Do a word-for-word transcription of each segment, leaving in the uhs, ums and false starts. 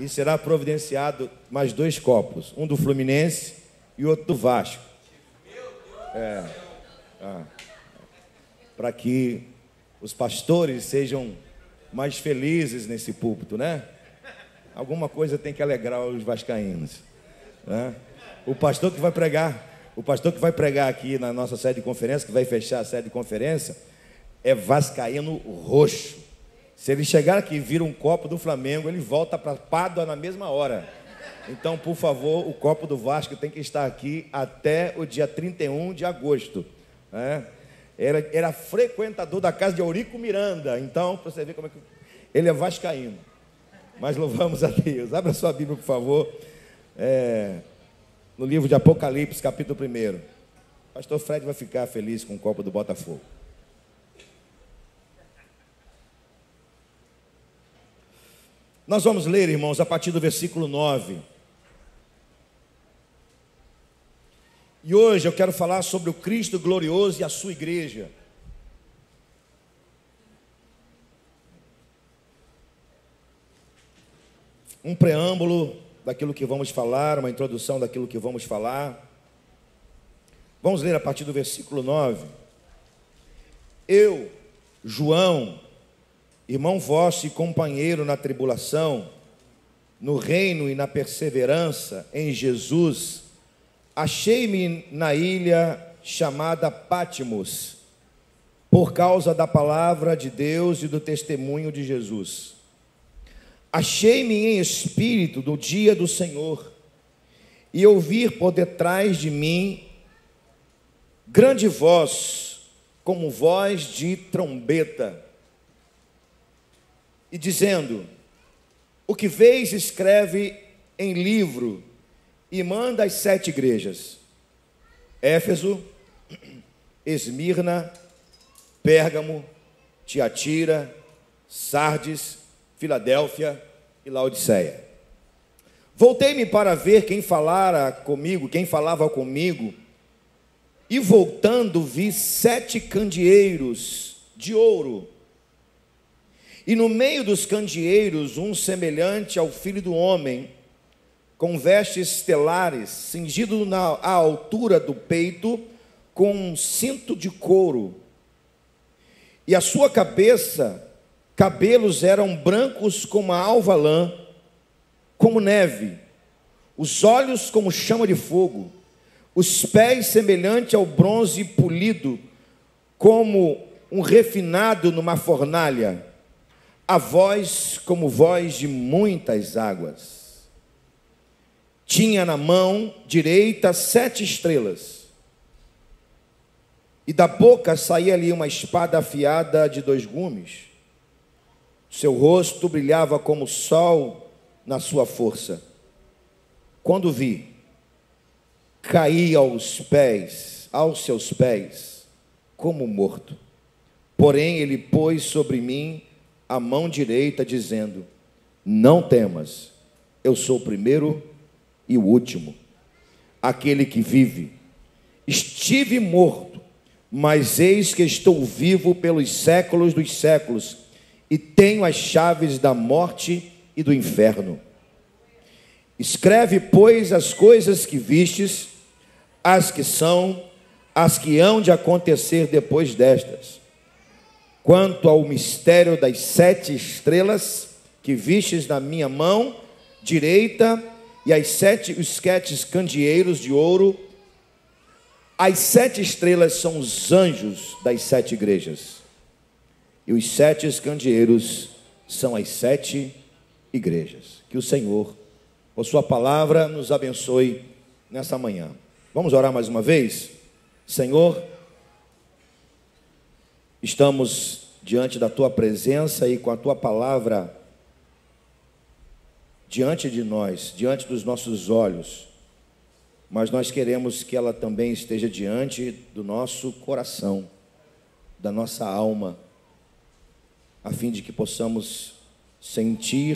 e será providenciado mais dois copos, um do Fluminense e outro do Vasco. É, ah, para que os pastores sejam mais felizes nesse púlpito, né? Alguma coisa tem que alegrar os vascaínos, né? O pastor que vai pregar, o pastor que vai pregar aqui na nossa sede de conferência, que vai fechar a sede de conferência, é vascaíno roxo. Se ele chegar aqui e vir um copo do Flamengo, ele volta para Pádua na mesma hora. Então, por favor, o copo do Vasco tem que estar aqui até o dia trinta e um de agosto, né? Era, era frequentador da casa de Eurico Miranda. Então, para você ver como é que... Ele é vascaíno. Mas louvamos a Deus. Abra sua Bíblia, por favor. É, no livro de Apocalipse, capítulo primeiro. Pastor Fred vai ficar feliz com o copo do Botafogo. Nós vamos ler, irmãos, a partir do versículo nove. E hoje eu quero falar sobre o Cristo glorioso e a sua igreja. Um preâmbulo daquilo que vamos falar, uma introdução daquilo que vamos falar. Vamos ler a partir do versículo nove. Eu, João, irmão vosso e companheiro na tribulação, no reino e na perseverança em Jesus, achei-me na ilha chamada Pátimos, por causa da palavra de Deus e do testemunho de Jesus. Achei-me em espírito no dia do Senhor, e ouvi por detrás de mim grande voz, como voz de trombeta, e dizendo: o que vês escreve em livro e manda às sete igrejas: Éfeso, Esmirna, Pérgamo, Tiatira, Sardes, Filadélfia e Laodiceia. Voltei-me para ver quem falara comigo, quem falava comigo, e voltando vi sete candeeiros de ouro, e no meio dos candeeiros um semelhante ao Filho do Homem, com vestes telares, cingido na à altura do peito, com um cinto de couro, e a sua cabeça, cabelos eram brancos como a alva lã, como neve, os olhos como chama de fogo, os pés semelhante ao bronze polido, como um refinado numa fornalha, a voz como voz de muitas águas. Tinha na mão direita sete estrelas, e da boca saía-lhe uma espada afiada de dois gumes. Seu rosto brilhava como o sol na sua força. Quando vi, caí aos pés, aos seus pés, como morto. Porém, ele pôs sobre mim a mão direita, dizendo: não temas, eu sou o primeiro e o último, aquele que vive. Estive morto, mas eis que estou vivo pelos séculos dos séculos, e tenho as chaves da morte e do inferno. Escreve, pois, as coisas que vistes, as que são, as que hão de acontecer depois destas. Quanto ao mistério das sete estrelas que vistes na minha mão direita, e as sete os sete candeeiros de ouro, as sete estrelas são os anjos das sete igrejas, e os sete candeeiros são as sete igrejas. Que o Senhor, por sua palavra, nos abençoe nessa manhã. Vamos orar mais uma vez? Senhor, estamos diante da tua presença e com a tua palavra diante de nós, diante dos nossos olhos, mas nós queremos que ela também esteja diante do nosso coração, da nossa alma, a fim de que possamos sentir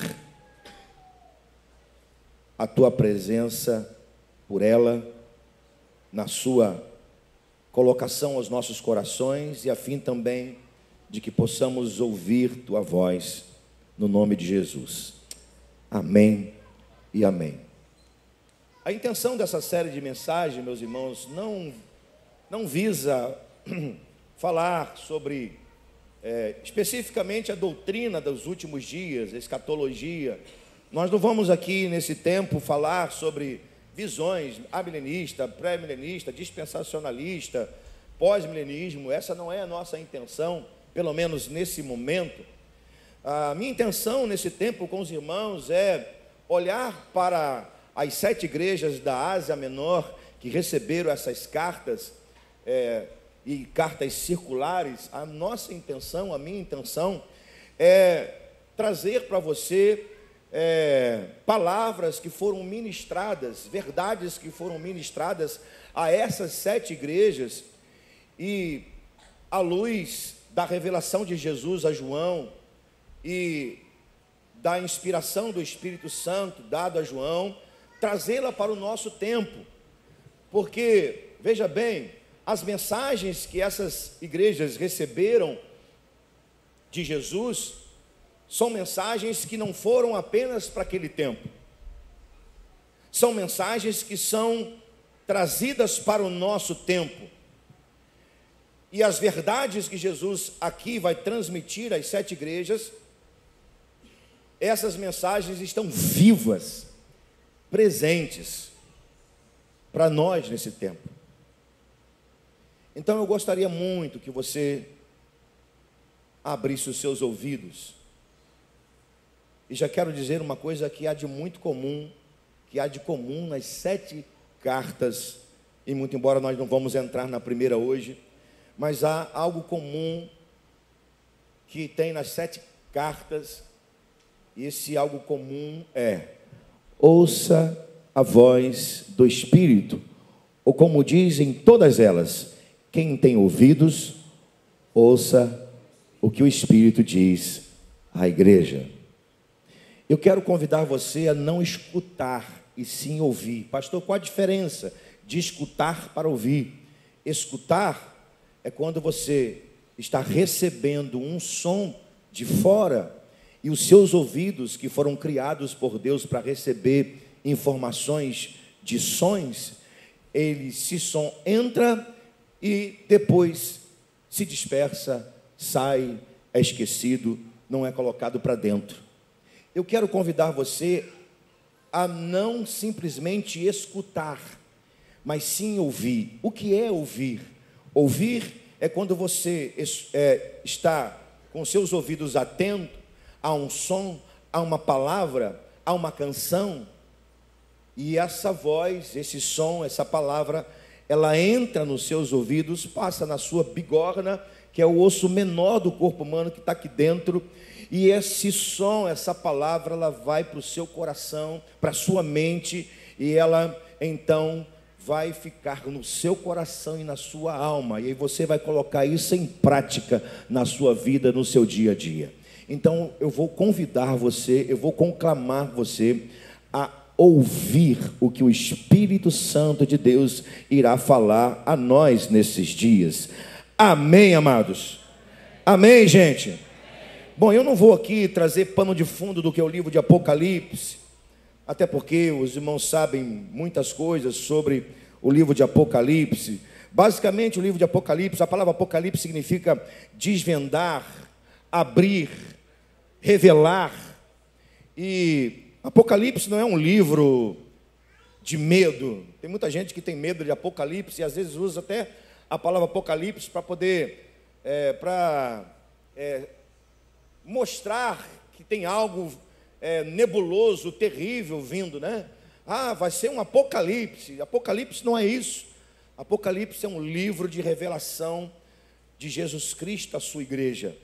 a tua presença por ela, na sua colocação aos nossos corações, e a fim também de que possamos ouvir tua voz, no nome de Jesus. Amém e amém. A intenção dessa série de mensagens, meus irmãos, não, não visa falar sobre é, especificamente a doutrina dos últimos dias, a escatologia. Nós não vamos aqui nesse tempo falar sobre visões amilenista, pré-milenista, dispensacionalista, pós-milenismo. Essa não é a nossa intenção, pelo menos nesse momento. A minha intenção nesse tempo com os irmãos é olhar para as sete igrejas da Ásia Menor que receberam essas cartas é, e cartas circulares. A nossa intenção, a minha intenção é trazer para você é, palavras que foram ministradas, verdades que foram ministradas a essas sete igrejas, e à luz da revelação de Jesus a João e da inspiração do Espírito Santo dado a João, trazê-la para o nosso tempo. Porque, veja bem, as mensagens que essas igrejas receberam de Jesus são mensagens que não foram apenas para aquele tempo. São mensagens que são trazidas para o nosso tempo. E as verdades que Jesus aqui vai transmitir às sete igrejas, essas mensagens estão vivas, presentes para nós nesse tempo. Então eu gostaria muito que você abrisse os seus ouvidos. E já quero dizer uma coisa que há de muito comum, que há de comum nas sete cartas, e muito embora nós não vamos entrar na primeira hoje, mas há algo comum que tem nas sete cartas, e esse algo comum é: ouça a voz do Espírito, ou como dizem todas elas, quem tem ouvidos, ouça o que o Espírito diz à igreja. Eu quero convidar você a não escutar, e sim ouvir. Pastor, qual a diferença de escutar para ouvir? Escutar é quando você está recebendo um som de fora, e os seus ouvidos, que foram criados por Deus para receber informações de sons, ele, esse som entra e depois se dispersa, sai, é esquecido, não é colocado para dentro. Eu quero convidar você a não simplesmente escutar, mas sim ouvir. O que é ouvir? Ouvir é quando você é, está com seus ouvidos atentos a um som, a uma palavra, a uma canção, e essa voz, esse som, essa palavra, ela entra nos seus ouvidos, passa na sua bigorna, que é o osso menor do corpo humano que está aqui dentro, e esse som, essa palavra, ela vai para o seu coração, para a sua mente, e ela então vai ficar no seu coração e na sua alma, e aí você vai colocar isso em prática na sua vida, no seu dia a dia. Então eu vou convidar você, eu vou conclamar você a ouvir o que o Espírito Santo de Deus irá falar a nós nesses dias. Amém, amados? Amém, gente? Bom, eu não vou aqui trazer pano de fundo do que é o livro de Apocalipse, até porque os irmãos sabem muitas coisas sobre o livro de Apocalipse. Basicamente, o livro de Apocalipse, a palavra Apocalipse significa desvendar, abrir, revelar. E Apocalipse não é um livro de medo. Tem muita gente que tem medo de Apocalipse e às vezes usa até a palavra Apocalipse para poder, é, para é, mostrar que tem algo é, nebuloso, terrível vindo, né? Ah, vai ser um apocalipse. Apocalipse não é isso. Apocalipse é um livro de revelação de Jesus Cristo à sua igreja.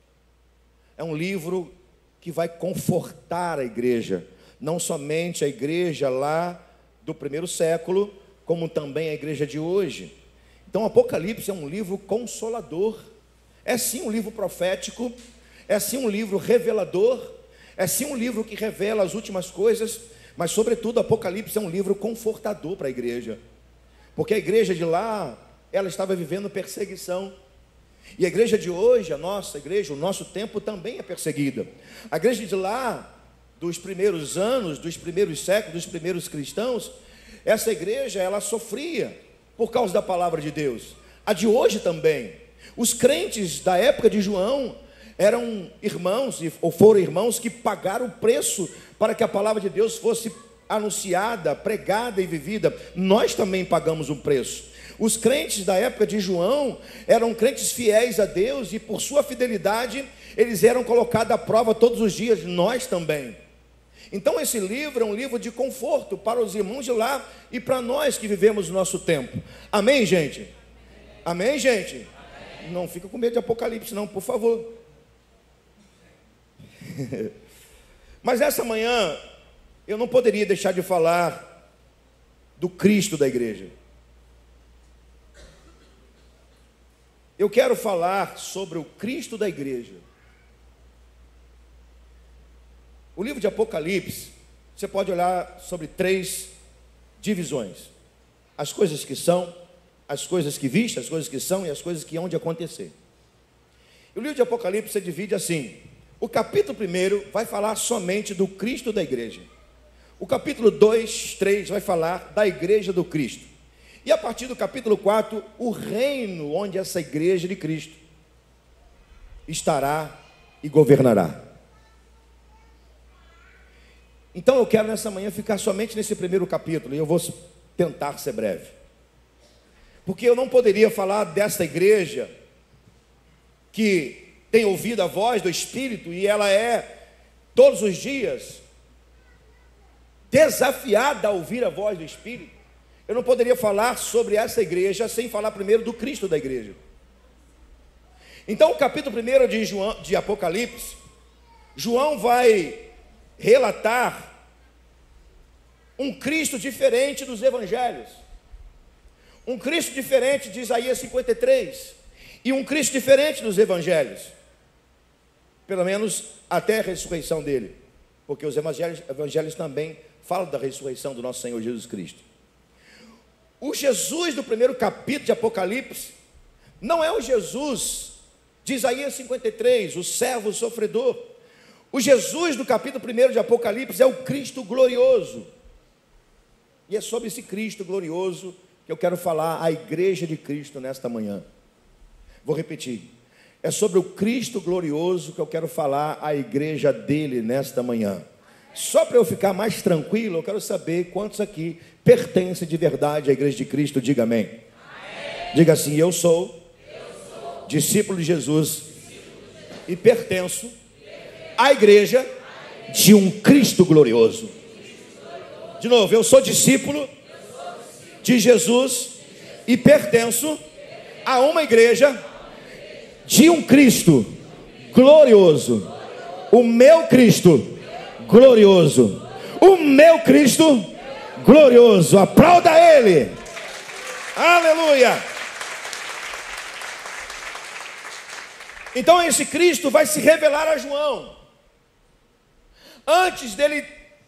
É um livro que vai confortar a igreja, não somente a igreja lá do primeiro século, como também a igreja de hoje. Então, Apocalipse é um livro consolador, é sim um livro profético, é sim um livro revelador, é sim um livro que revela as últimas coisas, mas sobretudo Apocalipse é um livro confortador para a igreja, porque a igreja de lá, ela estava vivendo perseguição, e a igreja de hoje, a nossa igreja, o nosso tempo também é perseguida. A igreja de lá dos primeiros anos, dos primeiros séculos, dos primeiros cristãos, essa igreja, ela sofria por causa da palavra de Deus. A de hoje também. Os crentes da época de João eram irmãos, ou foram irmãos, que pagaram o preço para que a palavra de Deus fosse anunciada, pregada e vivida. Nós também pagamos um preço. Os crentes da época de João eram crentes fiéis a Deus, e por sua fidelidade eles eram colocados à prova todos os dias. Nós também. Então esse livro é um livro de conforto para os irmãos de lá e para nós que vivemos o nosso tempo. Amém, gente? Amém, gente? Amém. Não fica com medo de Apocalipse não, por favor. Mas essa manhã eu não poderia deixar de falar do Cristo da igreja. Eu quero falar sobre o Cristo da igreja. O livro de Apocalipse, você pode olhar sobre três divisões: as coisas que são, as coisas que viste, as coisas que são e as coisas que hão de acontecer. O livro de Apocalipse se divide assim: o capítulo primeiro vai falar somente do Cristo da igreja. O capítulo dois, três vai falar da igreja do Cristo. E a partir do capítulo quatro, o reino onde essa igreja de Cristo estará e governará. Então eu quero nessa manhã ficar somente nesse primeiro capítulo, e eu vou tentar ser breve. Porque eu não poderia falar desta igreja que tem ouvido a voz do Espírito, e ela é todos os dias desafiada a ouvir a voz do Espírito. Eu não poderia falar sobre essa igreja sem falar primeiro do Cristo da igreja. Então o capítulo primeiro de, João, de Apocalipse, João vai relatar um Cristo diferente dos evangelhos, um Cristo diferente de Isaías cinquenta e três, e um Cristo diferente dos evangelhos, pelo menos até a ressurreição dele, porque os evangelhos, evangelhos também falam da ressurreição do nosso Senhor Jesus Cristo. O Jesus do primeiro capítulo de Apocalipse não é o Jesus de Isaías cinquenta e três, o servo sofredor. O Jesus do capítulo primeiro de Apocalipse é o Cristo glorioso. E é sobre esse Cristo glorioso que eu quero falar à igreja de Cristo nesta manhã. Vou repetir. É sobre o Cristo glorioso que eu quero falar à igreja dele nesta manhã. Só para eu ficar mais tranquilo, eu quero saber quantos aqui pertencem de verdade à igreja de Cristo. Diga amém. Amém. Diga assim: eu sou, eu sou discípulo de Jesus, discípulo de Jesus. E pertenço à igreja de um Cristo glorioso. De novo, eu sou discípulo de Jesus e pertenço a uma igreja de um Cristo glorioso. O meu Cristo glorioso. O meu Cristo glorioso. Aplauda Ele. Aleluia. Então esse Cristo vai se revelar a João. Antes dele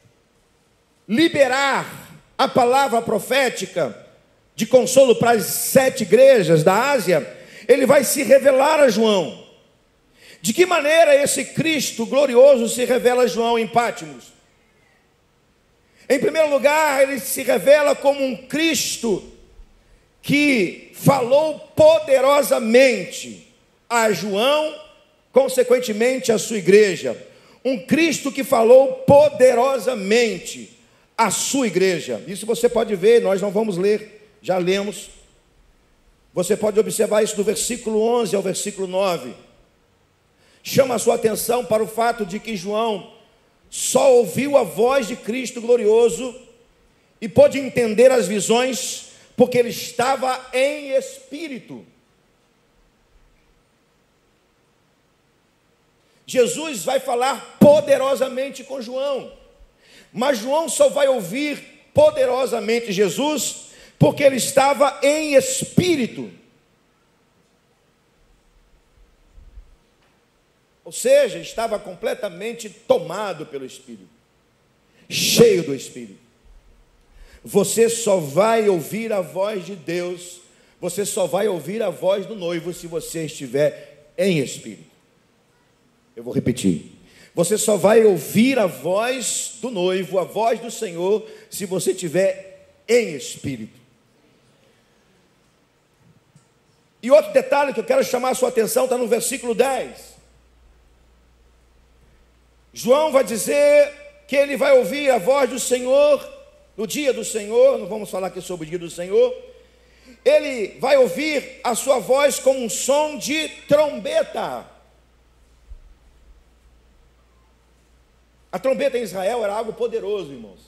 liberar a palavra profética de consolo para as sete igrejas da Ásia, ele vai se revelar a João. De que maneira esse Cristo glorioso se revela a João em Pátimos? Em primeiro lugar, ele se revela como um Cristo que falou poderosamente a João, consequentemente a sua igreja. Um Cristo que falou poderosamente à sua igreja. Isso você pode ver, nós não vamos ler, já lemos. Você pode observar isso do versículo onze ao versículo nove. Chama a sua atenção para o fato de que João só ouviu a voz de Cristo glorioso e pôde entender as visões porque ele estava em espírito. Jesus vai falar poderosamente com João, mas João só vai ouvir poderosamente Jesus porque ele estava em espírito. Ou seja, estava completamente tomado pelo Espírito, cheio do Espírito. Você só vai ouvir a voz de Deus, você só vai ouvir a voz do noivo se você estiver em Espírito. Eu vou repetir. Você só vai ouvir a voz do noivo, a voz do Senhor, se você estiver em espírito. E outro detalhe que eu quero chamar a sua atenção está no versículo dez. João vai dizer que ele vai ouvir a voz do Senhor no dia do Senhor. Não vamos falar aqui sobre o dia do Senhor. Ele vai ouvir a sua voz como um som de trombeta. A trombeta em Israel era algo poderoso, irmãos.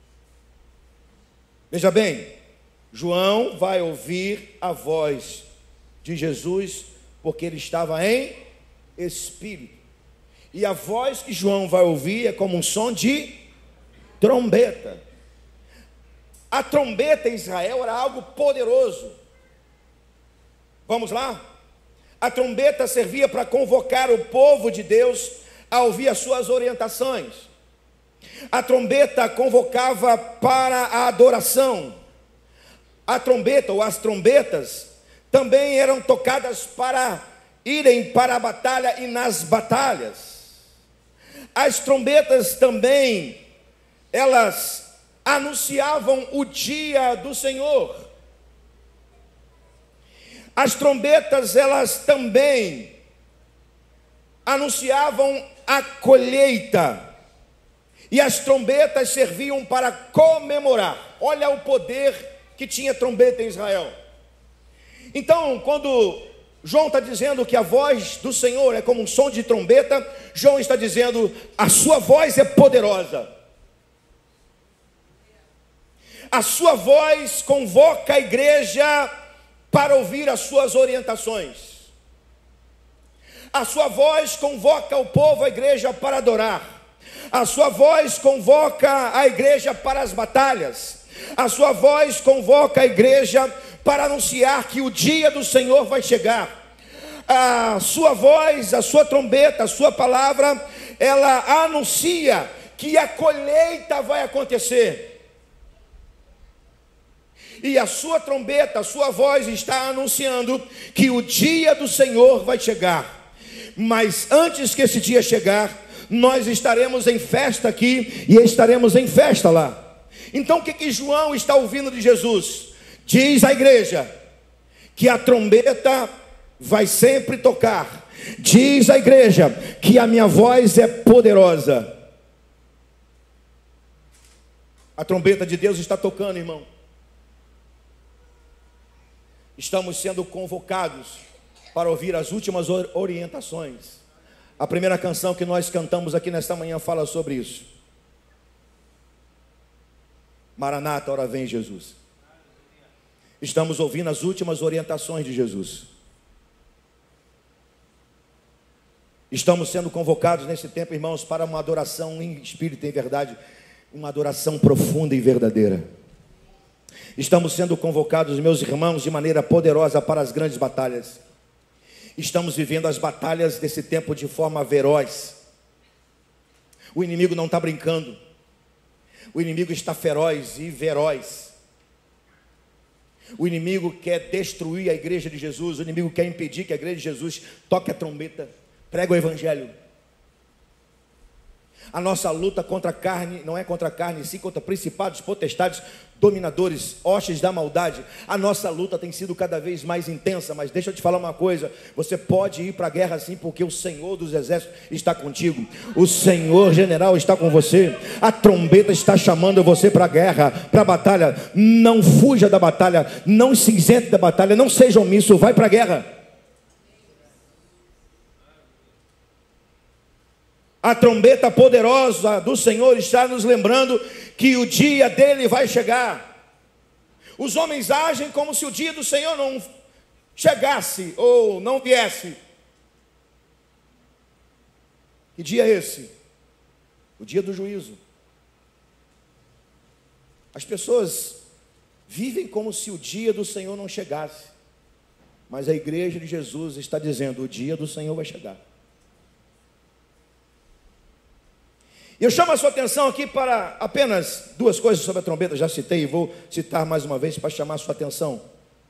Veja bem, João vai ouvir a voz de Jesus porque ele estava em espírito. E a voz que João vai ouvir é como um som de trombeta. A trombeta em Israel era algo poderoso. Vamos lá? A trombeta servia para convocar o povo de Deus a ouvir as suas orientações. A trombeta convocava para a adoração. A trombeta ou as trombetas também eram tocadas para irem para a batalha e nas batalhas. As trombetas também, elas anunciavam o dia do Senhor. As trombetas, elas também anunciavam a colheita. E as trombetas serviam para comemorar. Olha o poder que tinha trombeta em Israel. Então, quando João está dizendo que a voz do Senhor é como um som de trombeta, João está dizendo, a sua voz é poderosa. A sua voz convoca a igreja para ouvir as suas orientações. A sua voz convoca o povo, a igreja, para adorar. A sua voz convoca a igreja para as batalhas. A sua voz convoca a igreja para anunciar que o dia do Senhor vai chegar. A sua voz, a sua trombeta, a sua palavra, ela anuncia que a colheita vai acontecer. E a sua trombeta, a sua voz está anunciando que o dia do Senhor vai chegar. Mas antes que esse dia chegar, nós estaremos em festa aqui e estaremos em festa lá. Então o que que João está ouvindo de Jesus? Diz à igreja que a trombeta vai sempre tocar. Diz à igreja que a minha voz é poderosa. A trombeta de Deus está tocando, irmão. Estamos sendo convocados para ouvir as últimas orientações. A primeira canção que nós cantamos aqui nesta manhã fala sobre isso. Maranata, ora vem Jesus. Estamos ouvindo as últimas orientações de Jesus. Estamos sendo convocados nesse tempo, irmãos, para uma adoração em espírito e em verdade, uma adoração profunda e verdadeira. Estamos sendo convocados, meus irmãos, de maneira poderosa para as grandes batalhas. Estamos vivendo as batalhas desse tempo de forma feroz. O inimigo não está brincando. O inimigo está feroz e veroz. O inimigo quer destruir a igreja de Jesus. O inimigo quer impedir que a igreja de Jesus toque a trombeta, pregue o evangelho. A nossa luta contra a carne, não é contra a carne, sim contra principados, potestades, dominadores, hostes da maldade. A nossa luta tem sido cada vez mais intensa, mas deixa eu te falar uma coisa, você pode ir para a guerra sim, porque o Senhor dos exércitos está contigo, o Senhor general está com você, a trombeta está chamando você para a guerra, para a batalha. Não fuja da batalha, não se isente da batalha, não seja omisso, vai para a guerra. A trombeta poderosa do Senhor está nos lembrando que o dia dele vai chegar. Os homens agem como se o dia do Senhor não chegasse ou não viesse. Que dia é esse? O dia do juízo. As pessoas vivem como se o dia do Senhor não chegasse. Mas a igreja de Jesus está dizendo, o dia do Senhor vai chegar. Eu chamo a sua atenção aqui para apenas duas coisas sobre a trombeta, já citei e vou citar mais uma vez para chamar a sua atenção.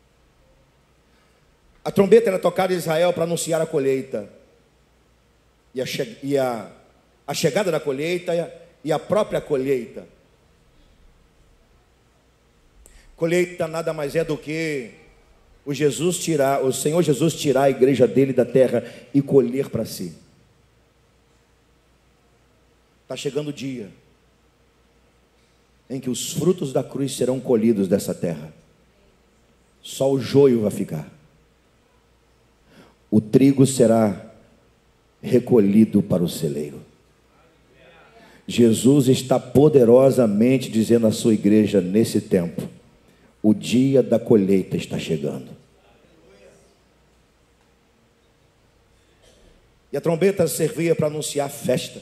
A trombeta era tocada em Israel para anunciar a colheita e a, e a a chegada da colheita e a própria colheita. Colheita nada mais é do que o Jesus tirar, o Senhor Jesus tirar a igreja dele da terra e colher para si. Está chegando o dia em que os frutos da cruz serão colhidos dessa terra. Só o joio vai ficar. O trigo será recolhido para o celeiro. Jesus está poderosamente dizendo à sua igreja nesse tempo: o dia da colheita está chegando. E a trombeta servia para anunciar festa.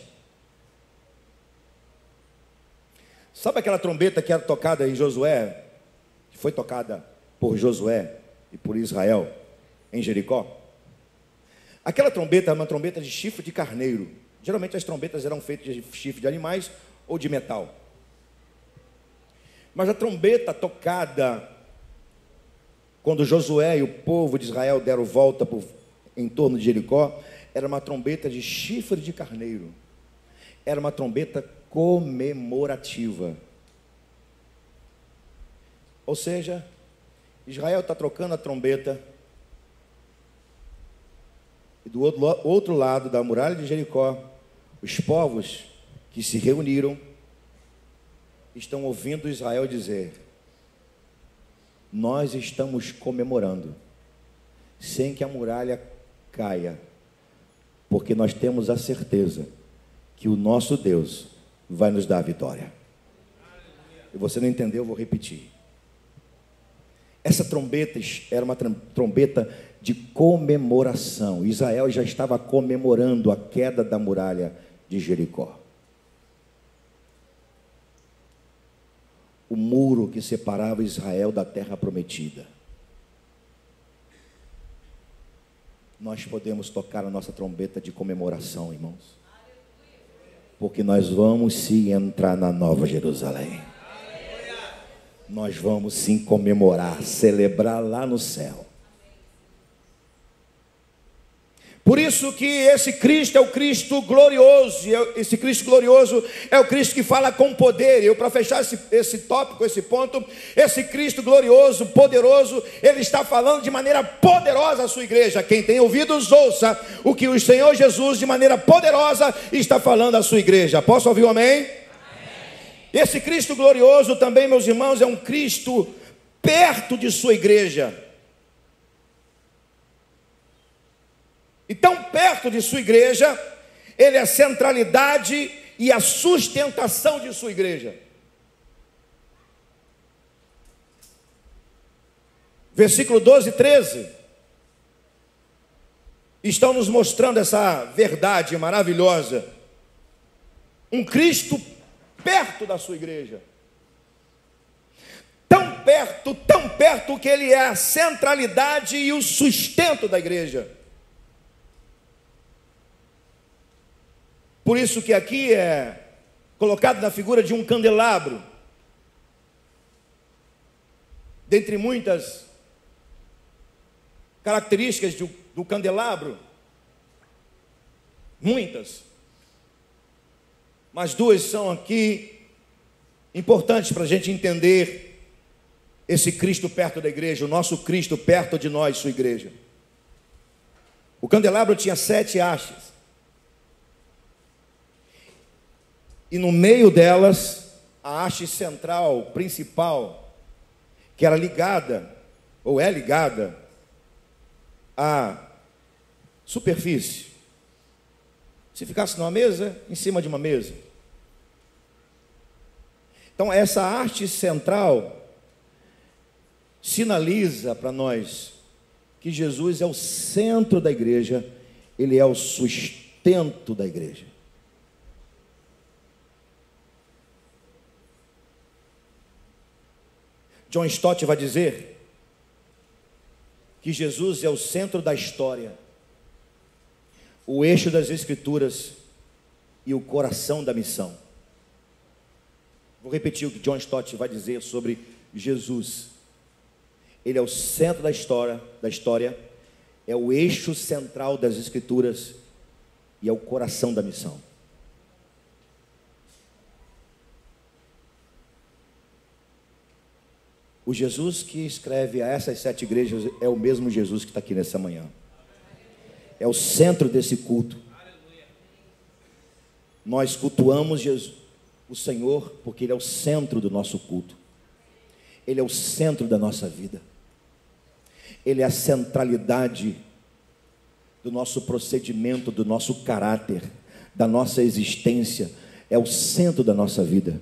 Sabe aquela trombeta que era tocada em Josué, que foi tocada por Josué e por Israel em Jericó? Aquela trombeta é uma trombeta de chifre de carneiro. Geralmente as trombetas eram feitas de chifre de animais ou de metal. Mas a trombeta tocada quando Josué e o povo de Israel deram volta por, em torno de Jericó, era uma trombeta de chifre de carneiro. Era uma trombeta comemorativa. Ou seja, Israel está trocando a trombeta, e do outro, outro lado da muralha de Jericó, os povos que se reuniram estão ouvindo Israel dizer: nós estamos comemorando, sem que a muralha caia, porque nós temos a certeza que o nosso Deus vai nos dar a vitória. Se você não entendeu, eu vou repetir. Essa trombeta era uma trombeta de comemoração. Israel já estava comemorando a queda da muralha de Jericó. O muro que separava Israel da terra prometida. Nós podemos tocar a nossa trombeta de comemoração, irmãos, porque nós vamos sim entrar na Nova Jerusalém. Nós vamos sim comemorar, celebrar lá no céu. Por isso que esse Cristo é o Cristo glorioso, e esse Cristo glorioso é o Cristo que fala com poder. E eu, para fechar esse, esse tópico, esse ponto, esse Cristo glorioso, poderoso, Ele está falando de maneira poderosa à sua igreja. Quem tem ouvidos, ouça o que o Senhor Jesus, de maneira poderosa, está falando à sua igreja. Posso ouvir um amém? Amém. Esse Cristo glorioso também, meus irmãos, é um Cristo perto de sua igreja. E tão perto de sua igreja, Ele é a centralidade e a sustentação de sua igreja. Versículo doze e treze estão nos mostrando essa verdade maravilhosa. Um Cristo perto da sua igreja. Tão perto, tão perto que Ele é a centralidade e o sustento da igreja. Por isso que aqui é colocado na figura de um candelabro. Dentre muitas características do, do candelabro, muitas, mas duas são aqui importantes para a gente entender esse Cristo perto da igreja, o nosso Cristo perto de nós, sua igreja. O candelabro tinha sete hastes. E no meio delas, a haste central, principal, que era ligada, ou é ligada, à superfície. Se ficasse numa mesa, em cima de uma mesa. Então, essa haste central sinaliza para nós que Jesus é o centro da igreja, Ele é o sustento da igreja. John Stott vai dizer que Jesus é o centro da história, o eixo das Escrituras e o coração da missão. Vou repetir o que John Stott vai dizer sobre Jesus. Ele é o centro da história, da história, é o eixo central das Escrituras e é o coração da missão. O Jesus que escreve a essas sete igrejas é o mesmo Jesus que está aqui nessa manhã. É o centro desse culto. Nós cultuamos Jesus, o Senhor, porque Ele é o centro do nosso culto. Ele é o centro da nossa vida. Ele é a centralidade do nosso procedimento, do nosso caráter, da nossa existência. É o centro da nossa vida.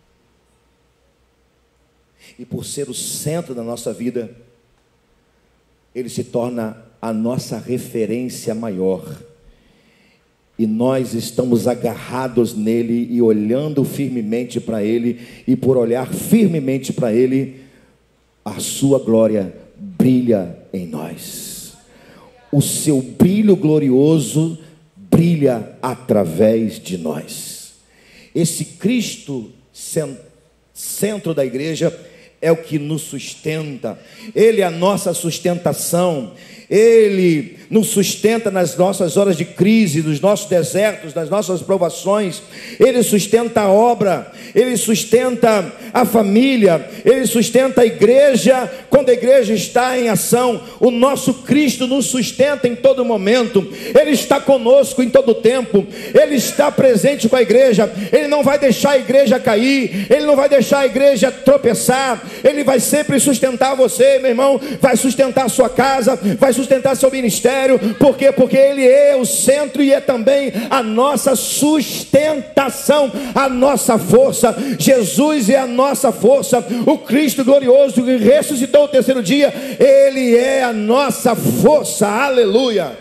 E por ser o centro da nossa vida, Ele se torna a nossa referência maior. E nós estamos agarrados nele e olhando firmemente para Ele. E por olhar firmemente para Ele, a sua glória brilha em nós. O seu brilho glorioso brilha através de nós. Esse Cristo centro da igreja é o que nos sustenta. Ele é a nossa sustentação. Ele nos sustenta nas nossas horas de crise, nos nossos desertos, nas nossas provações. Ele sustenta a obra, Ele sustenta a família, Ele sustenta a igreja. Quando a igreja está em ação, o nosso Cristo nos sustenta em todo momento. Ele está conosco em todo tempo. Ele está presente com a igreja. Ele não vai deixar a igreja cair, Ele não vai deixar a igreja tropeçar. Ele vai sempre sustentar você, meu irmão. Vai sustentar a sua casa, vai sustentar seu ministério. Por quê? Porque Ele é o centro e é também a nossa sustentação, a nossa força. Jesus é a nossa força. O Cristo glorioso que ressuscitou o terceiro dia, Ele é a nossa força. Aleluia.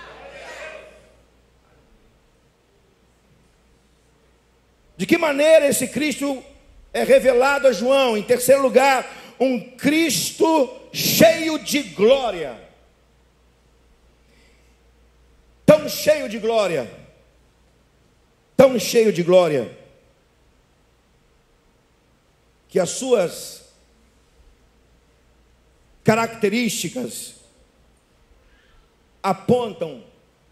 De que maneira esse Cristo é revelado a João? Em terceiro lugar, um Cristo cheio de glória. Tão cheio de glória, tão cheio de glória, que as suas características apontam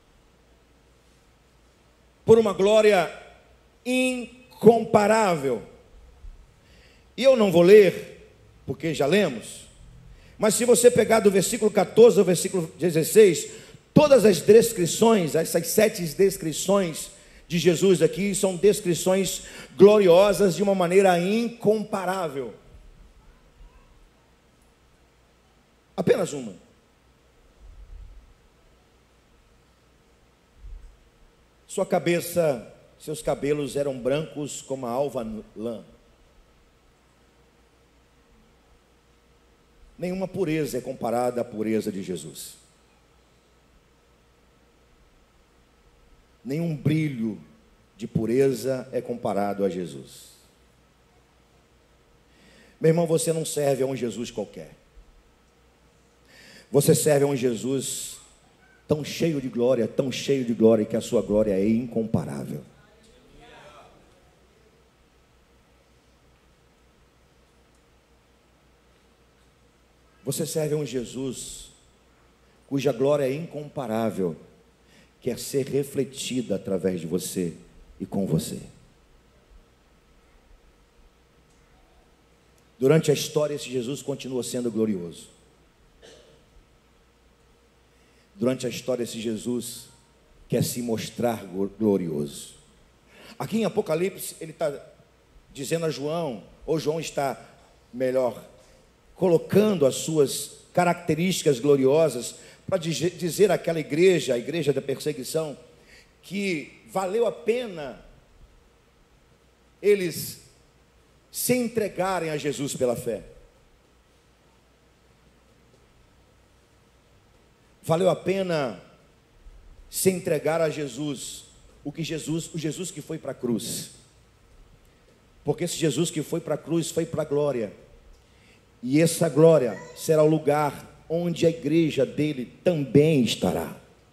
por uma glória incomparável. E eu não vou ler, porque já lemos, mas se você pegar do versículo catorze ao versículo dezesseis, todas as descrições, essas sete descrições de Jesus aqui, são descrições gloriosas de uma maneira incomparável. Apenas uma. Sua cabeça, seus cabelos eram brancos como a alva lã. Nenhuma pureza é comparada à pureza de Jesus. Nenhum brilho de pureza é comparado a Jesus. Meu irmão, você não serve a um Jesus qualquer. Você serve a um Jesus tão cheio de glória, tão cheio de glória, que a sua glória é incomparável. Você serve a um Jesus cuja glória é incomparável, quer ser refletida através de você e com você. Durante a história, esse Jesus continua sendo glorioso. Durante a história, esse Jesus quer se mostrar glorioso. Aqui em Apocalipse, ele está dizendo a João, ou João está, melhor, colocando as suas características gloriosas para dizer àquela igreja, a igreja da perseguição, que valeu a pena eles se entregarem a Jesus pela fé. Valeu a pena se entregar a Jesus, o que Jesus, o Jesus que foi para a cruz. Porque esse Jesus que foi para a cruz foi para a glória. E essa glória será o lugar onde a igreja dele também estará.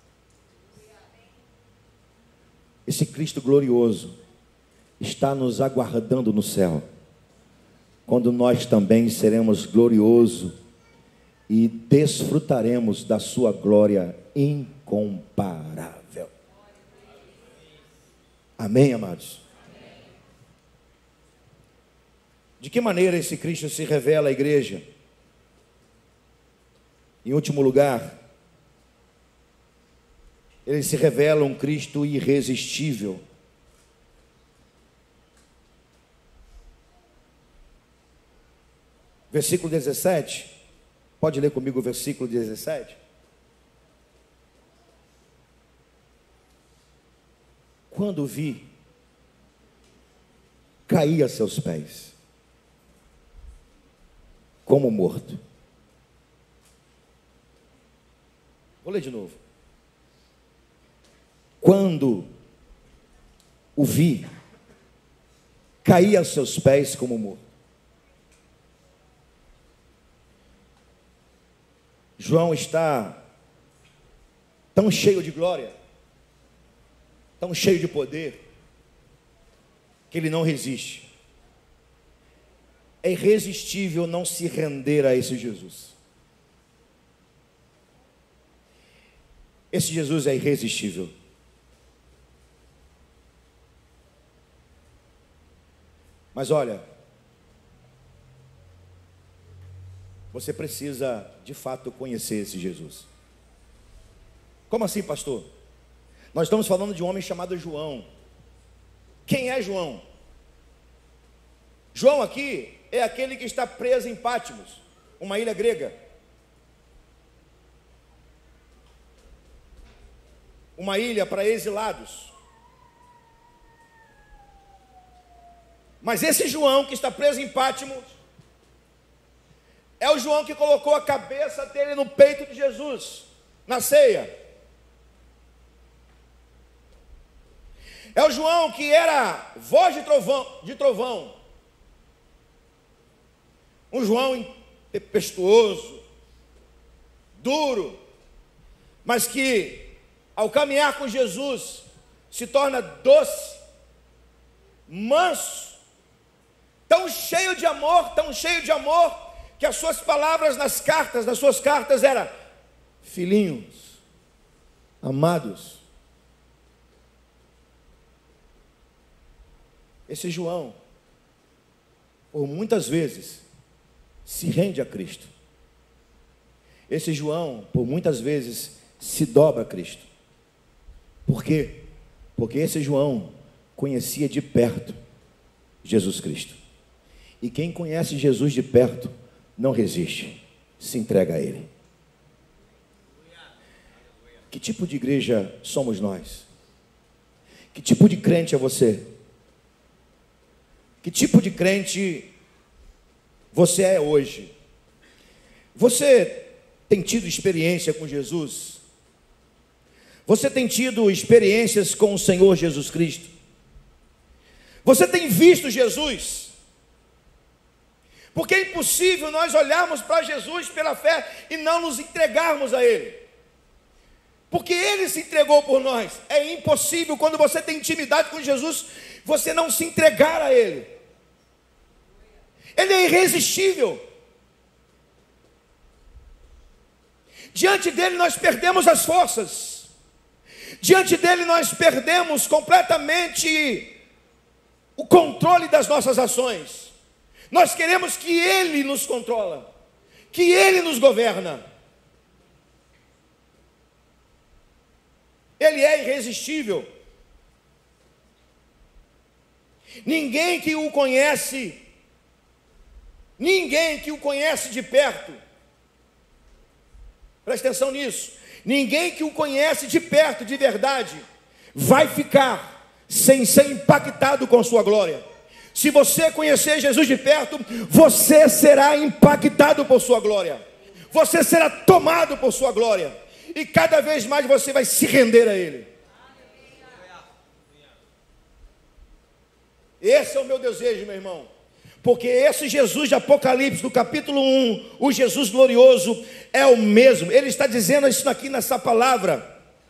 Esse Cristo glorioso está nos aguardando no céu, quando nós também seremos gloriosos e desfrutaremos da sua glória incomparável. Amém, amados? De que maneira esse Cristo se revela à igreja? Em último lugar, ele se revela um Cristo irresistível. Versículo dezessete. Pode ler comigo o versículo dezessete? Quando vi, caí a seus pés, como morto. Vou ler de novo. Quando o vi, caí a seus pés como morto. João está tão cheio de glória, tão cheio de poder, que ele não resiste. É irresistível não se render a esse Jesus. Esse Jesus é irresistível. Mas olha, você precisa de fato conhecer esse Jesus. Como assim, pastor? Nós estamos falando de um homem chamado João. Quem é João? João aqui é aquele que está preso em Patmos, uma ilha grega. Uma ilha para exilados. Mas esse João que está preso em Patmos é o João que colocou a cabeça dele no peito de Jesus, na ceia. É o João que era voz de trovão, de trovão. Um João tempestuoso, duro, mas que ao caminhar com Jesus se torna doce, manso, tão cheio de amor, tão cheio de amor, que as suas palavras nas cartas, nas suas cartas eram: filhinhos, amados. Esse João, por muitas vezes, se rende a Cristo. Esse João, por muitas vezes, se dobra a Cristo. Por quê? Porque esse João conhecia de perto Jesus Cristo. E quem conhece Jesus de perto, não resiste, se entrega a Ele. Que tipo de igreja somos nós? Que tipo de crente é você? Que tipo de crente você é hoje? Você tem tido experiência com Jesus? Você tem tido experiências com o Senhor Jesus Cristo? Você tem visto Jesus? Porque é impossível nós olharmos para Jesus pela fé e não nos entregarmos a Ele. Porque Ele se entregou por nós. É impossível, quando você tem intimidade com Jesus, você não se entregar a Ele. Ele é irresistível. Diante dele nós perdemos as forças. Diante dele nós perdemos completamente o controle das nossas ações. Nós queremos que Ele nos controla, que Ele nos governa. Ele é irresistível. Ninguém que o conhece, ninguém que o conhece de perto, presta atenção nisso, ninguém que o conhece de perto, de verdade, vai ficar sem ser impactado com sua glória. Se você conhecer Jesus de perto, você será impactado por sua glória, você será tomado por sua glória, e cada vez mais você vai se render a Ele. Esse é o meu desejo, meu irmão, porque esse Jesus de Apocalipse, do capítulo um, o Jesus glorioso, é o mesmo. Ele está dizendo isso aqui nessa palavra.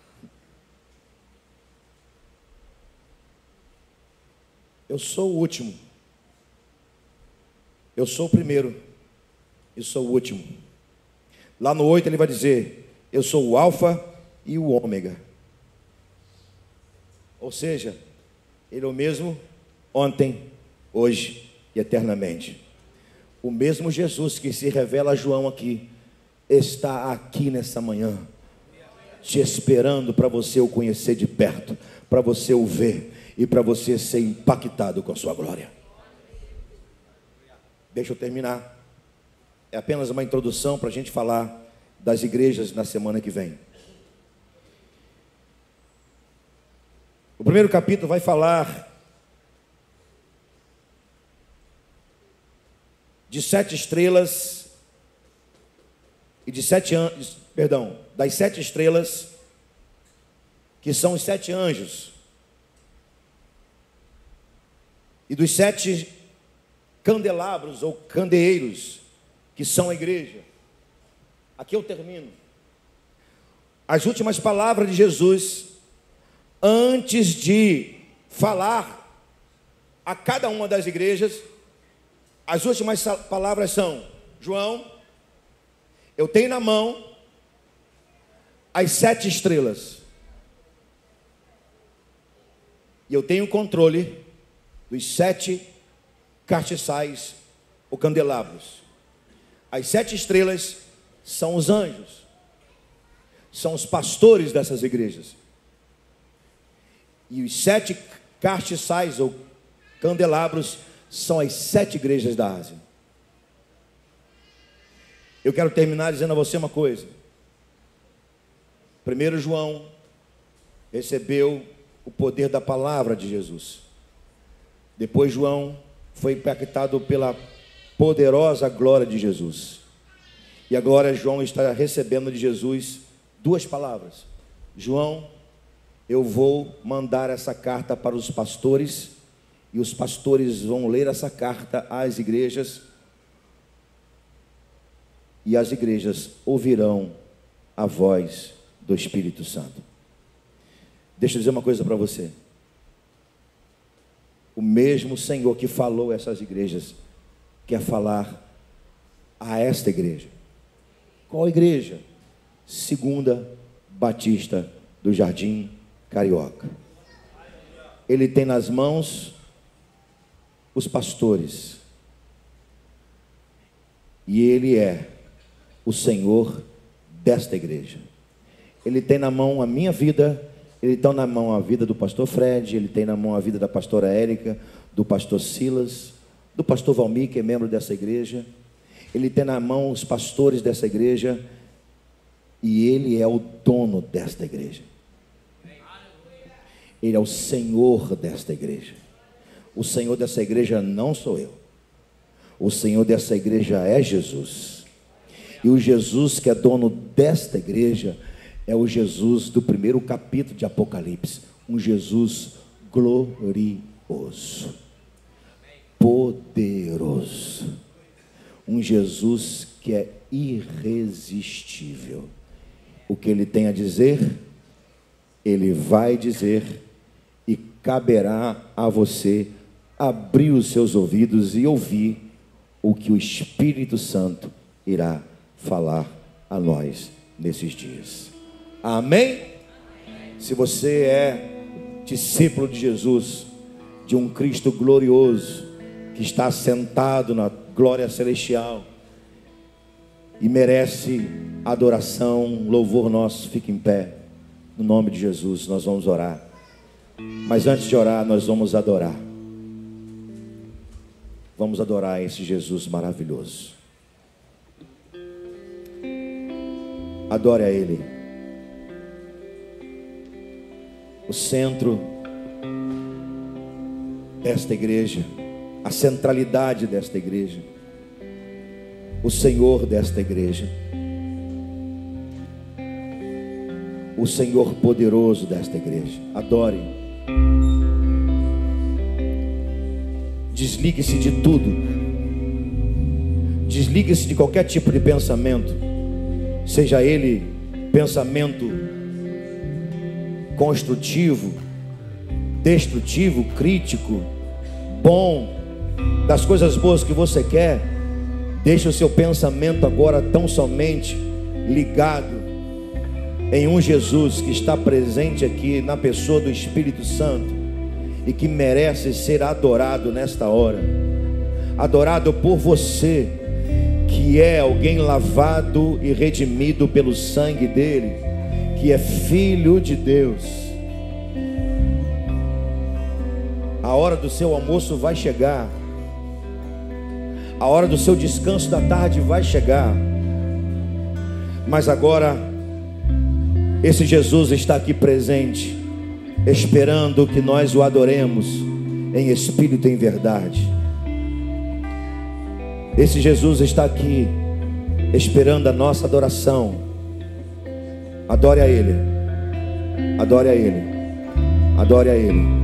Eu sou o último, eu sou o primeiro e sou o último. Lá no oito ele vai dizer: eu sou o alfa e o ômega. Ou seja, ele é o mesmo ontem, hoje e eternamente. O mesmo Jesus que se revela a João aqui, está aqui nessa manhã, te esperando para você o conhecer de perto, para você o ver e para você ser impactado com a sua glória. Deixa eu terminar. É apenas uma introdução para a gente falar das igrejas na semana que vem. O primeiro capítulo vai falar de sete estrelas e de sete anjos, perdão, das sete estrelas, que são os sete anjos, e dos sete candelabros ou candeeiros, que são a igreja. Aqui eu termino. As últimas palavras de Jesus, antes de falar a cada uma das igrejas, as últimas palavras são: João, eu tenho na mão as sete estrelas, e eu tenho controle dos sete castiçais ou candelabros. As sete estrelas são os anjos, são os pastores dessas igrejas. E os sete castiçais ou candelabros são as sete igrejas da Ásia. Eu quero terminar dizendo a você uma coisa. Primeiro João recebeu o poder da palavra de Jesus. Depois João foi impactado pela poderosa glória de Jesus. E agora João está recebendo de Jesus duas palavras. João, eu vou mandar essa carta para os pastores, e os pastores vão ler essa carta às igrejas, e as igrejas ouvirão a voz do Espírito Santo. Deixa eu dizer uma coisa para você. O mesmo Senhor que falou a essas igrejas quer falar a esta igreja. Qual igreja? Segunda Batista do Jardim Carioca. Ele tem nas mãos os pastores, e ele é o Senhor desta igreja. Ele tem na mão a minha vida, ele tem na mão a vida do pastor Fred, ele tem na mão a vida da pastora Érica, do pastor Silas, do pastor Valmir, que é membro dessa igreja. Ele tem na mão os pastores dessa igreja, e ele é o dono desta igreja. Ele é o Senhor desta igreja. O Senhor dessa igreja não sou eu. O Senhor dessa igreja é Jesus. E o Jesus que é dono desta igreja é o Jesus do primeiro capítulo de Apocalipse. Um Jesus glorioso, poderoso. Um Jesus que é irresistível. O que ele tem a dizer, ele vai dizer, e caberá a você abrir os seus ouvidos e ouvir o que o Espírito Santo irá falar a nós nesses dias. Amém? Se você é discípulo de Jesus, de um Cristo glorioso, que está sentado na glória celestial e merece adoração, louvor nosso, fique em pé. No nome de Jesus nós vamos orar. Mas antes de orar, nós vamos adorar. Vamos adorar esse Jesus maravilhoso. Adore a Ele. O centro desta igreja, a centralidade desta igreja, o Senhor desta igreja, o Senhor poderoso desta igreja. Adore. Desligue-se de tudo. Desligue-se de qualquer tipo de pensamento, seja ele pensamento construtivo, destrutivo, crítico, bom, das coisas boas que você quer. Deixe o seu pensamento agora tão somente ligado em um Jesus que está presente aqui na pessoa do Espírito Santo e que merece ser adorado nesta hora. adorado por você, que é alguém lavado e redimido pelo sangue dele, que é filho de Deus. A hora do seu almoço vai chegar, a hora do seu descanso da tarde vai chegar, mas agora esse Jesus está aqui presente, esperando que nós o adoremos em espírito e em verdade. Esse Jesus está aqui esperando a nossa adoração. Adore a Ele, adore a Ele, adore a Ele.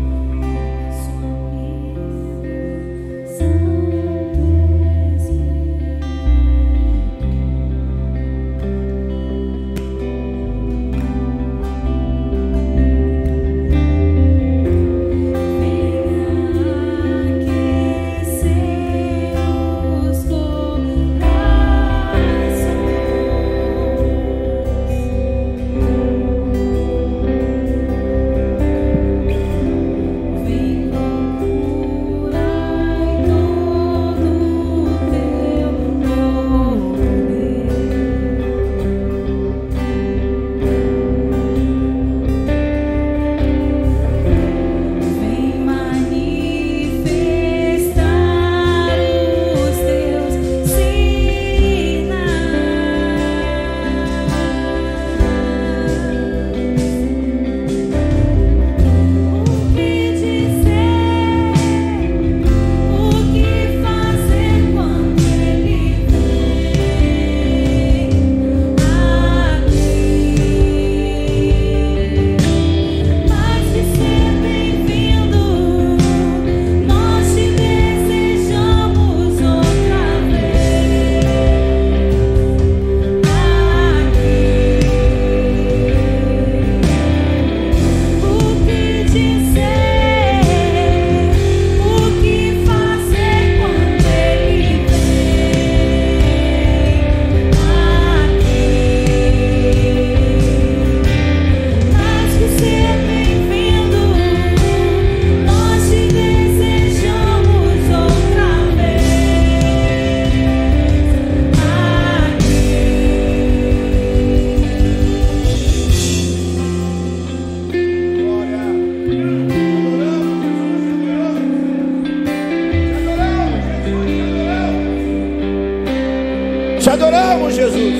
Te adoramos, Jesus.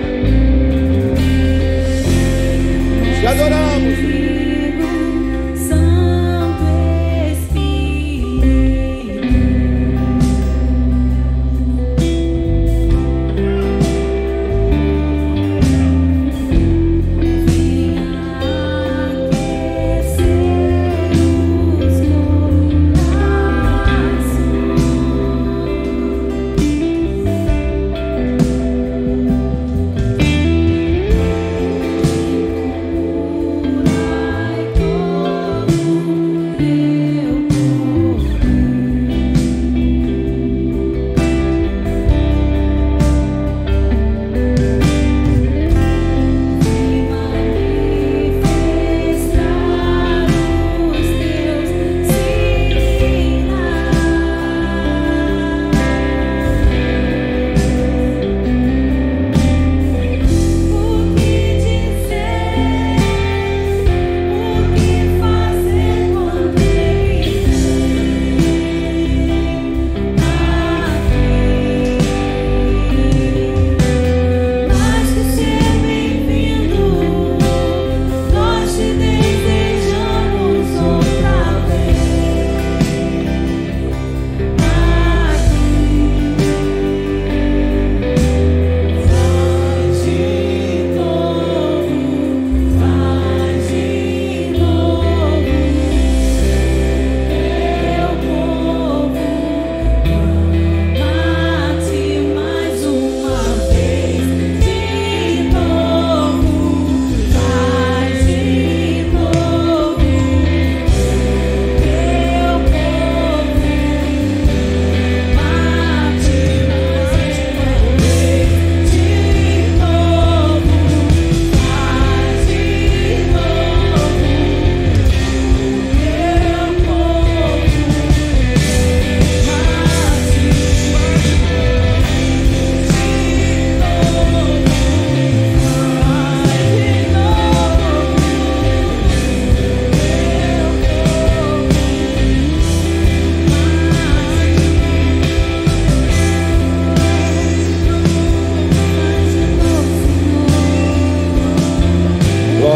Te adoramos.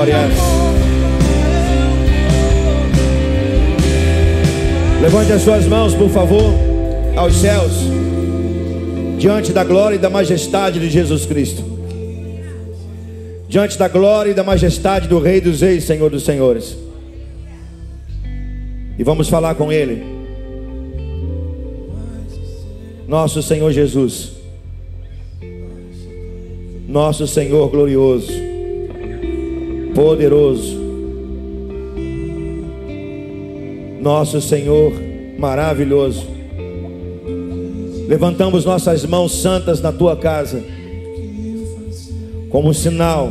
glórias. Levante as suas mãos, por favor, aos céus, diante da glória e da majestade de Jesus Cristo, diante da glória e da majestade do Rei dos Reis, Senhor dos Senhores. E vamos falar com Ele. Nosso Senhor Jesus, nosso Senhor glorioso, poderoso, nosso Senhor maravilhoso, levantamos nossas mãos santas na tua casa, como sinal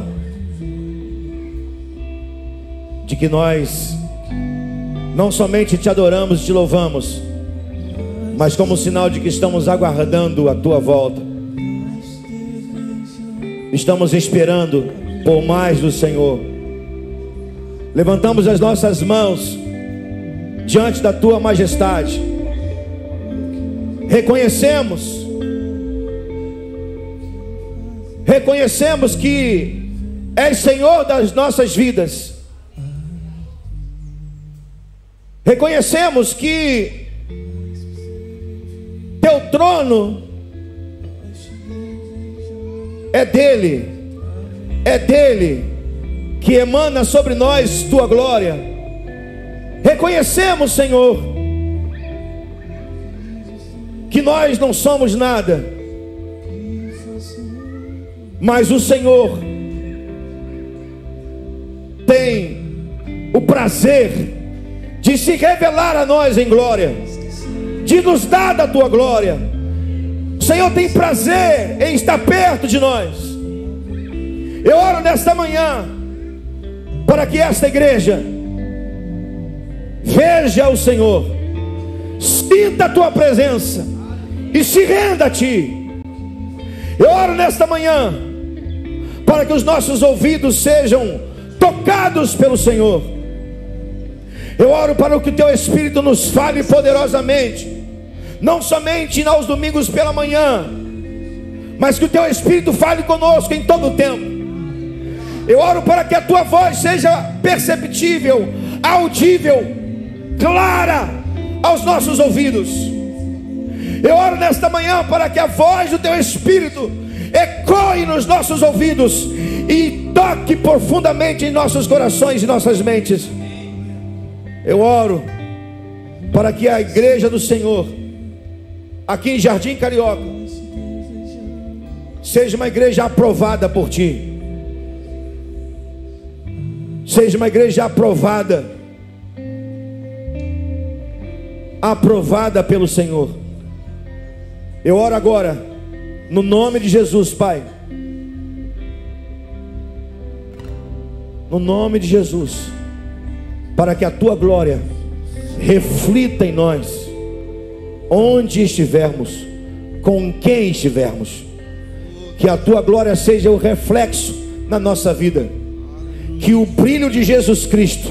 de que nós não somente te adoramos e te louvamos, mas como sinal de que estamos aguardando a tua volta. Estamos esperando por mais do Senhor. Levantamos as nossas mãos diante da tua majestade. Reconhecemos, reconhecemos que és Senhor das nossas vidas. Reconhecemos que teu trono é dele, é dele que emana sobre nós tua glória. Reconhecemos, Senhor, que nós não somos nada, mas o Senhor tem o prazer de se revelar a nós em glória, de nos dar da tua glória. O Senhor tem prazer em estar perto de nós. Eu oro nesta manhã para que esta igreja veja o Senhor, sinta a tua presença e se renda a ti. Eu oro nesta manhã para que os nossos ouvidos sejam tocados pelo Senhor. Eu oro para que o teu Espírito nos fale poderosamente, não somente aos domingos pela manhã, mas que o teu Espírito fale conosco em todo o tempo. Eu oro para que a tua voz seja perceptível, audível, clara aos nossos ouvidos. Eu oro nesta manhã para que a voz do teu Espírito ecoe nos nossos ouvidos e toque profundamente em nossos corações e nossas mentes. Eu oro para que a igreja do Senhor aqui em Jardim Carioca seja uma igreja aprovada por ti, seja uma igreja aprovada, aprovada pelo Senhor. Eu oro agora no nome de Jesus, Pai, no nome de Jesus, para que a tua glória reflita em nós, onde estivermos, com quem estivermos. Que a tua glória seja o reflexo na nossa vida, que o brilho de Jesus Cristo,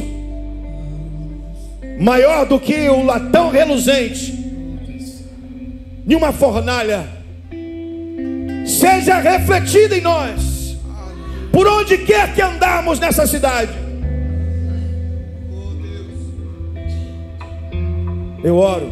maior do que o latão reluzente de uma fornalha, seja refletido em nós, por onde quer que andarmos nessa cidade. Eu oro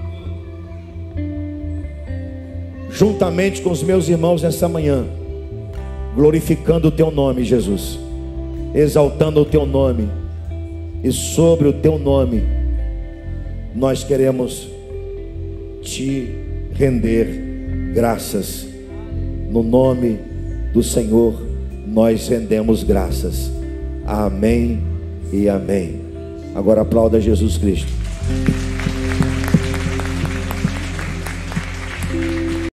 juntamente com os meus irmãos nessa manhã, glorificando o teu nome, Jesus, exaltando o teu nome, e sobre o teu nome nós queremos te render graças. No nome do Senhor nós rendemos graças. Amém e amém. Agora aplauda Jesus Cristo.